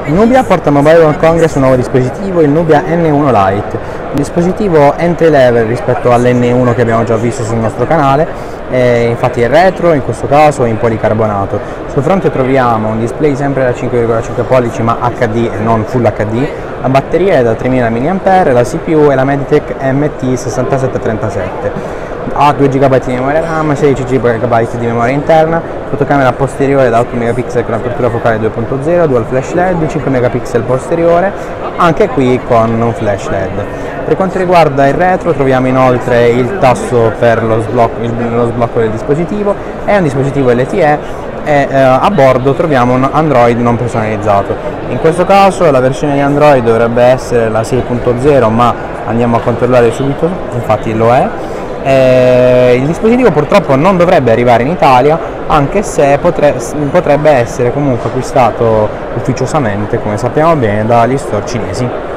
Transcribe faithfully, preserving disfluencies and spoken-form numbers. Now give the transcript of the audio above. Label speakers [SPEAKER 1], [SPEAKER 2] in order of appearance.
[SPEAKER 1] Nubia porta a Mobile World Congress un nuovo dispositivo, il Nubia N uno Lite, un dispositivo entry level rispetto all'N uno che abbiamo già visto sul nostro canale, eh, infatti è retro, in questo caso in policarbonato. Sul fronte troviamo un display sempre da cinque virgola cinque pollici ma H D e non Full H D, la batteria è da tremila milliampere ora, la C P U è la Mediatek M T sei sette tre sette. Ha due giga di memoria RAM, sedici giga di memoria interna, fotocamera posteriore da otto megapixel con apertura focale due punto zero, dual flash L E D, cinque megapixel posteriore, anche qui con un flash L E D. Per quanto riguarda il retro troviamo inoltre il tasto per lo sblocco, il, lo sblocco del dispositivo, è un dispositivo L T E e eh, a bordo troviamo un Android non personalizzato. In questo caso la versione di Android dovrebbe essere la sei punto zero, ma andiamo a controllare subito, infatti lo è. Eh, il dispositivo purtroppo non dovrebbe arrivare in Italia, anche se potre, potrebbe essere comunque acquistato ufficiosamente, come sappiamo bene, dagli store cinesi.